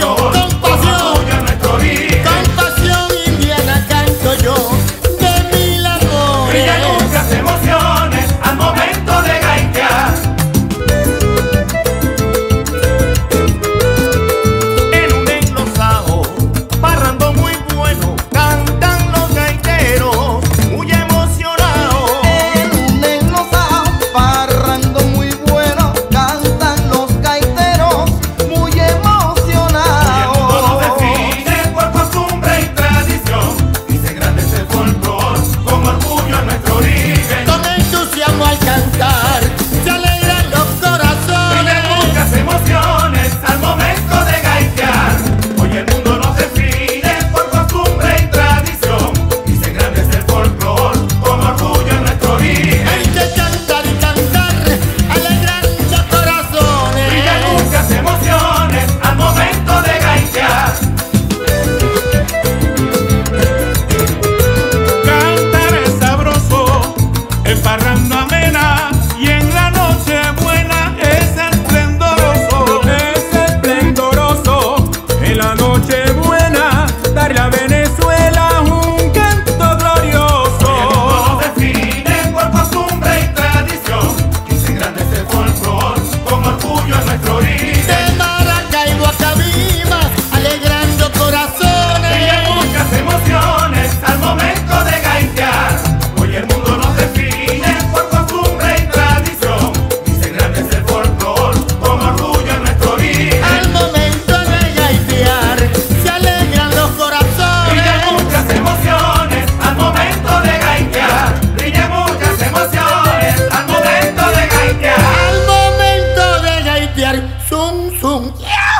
folclor, con orgullo en nuestro origen. Con pasión indiana canto yo de mil amores. Brillan muchas emociones al momento de gaitear. En un enlosado, parrando muy bueno, cantan los gaiteros, muy emocionados. En un enlosado, parrando muy bueno, cantan los gaiteros, muy Y el mundo nos emocionados. define por costumbre y tradición, y se engrandece el folclor con orgullo en nuestro origen. Con entusiasmo al cantar, se alegran los corazones. Brillan muchas emociones al momento de gaitear. Hoy el mundo nos define por costumbre y tradición, y se engrandece el folclor con orgullo en nuestro origen. Hay que cantar y cantar, alegrar los corazones. Brillan muchas emociones al momento de gaitear. Cantar es sabroso, en parranda amena y en la noche buena es esplendoroso. Es esplendoroso, en la noche buena, darle a Venezuela un canto Hoy el mundo glorioso. nos define por costumbre y tradición, y se engrandece el folclor con orgullo en nuestro origen. De Maracaibo a Cabima, alegrando corazones. Brillan muchas emociones al momento de gaitear. Hoy el mundo nos define por costumbre y tradición, y se engrandece el folclor con orgullo en nuestro origen. Al momento de gaitear, se alegran los corazones. Brillan muchas emociones al momento de gaitear. Brillan muchas emociones al momento de gaitear. Al momento de gaitear, zum, zum, yeah.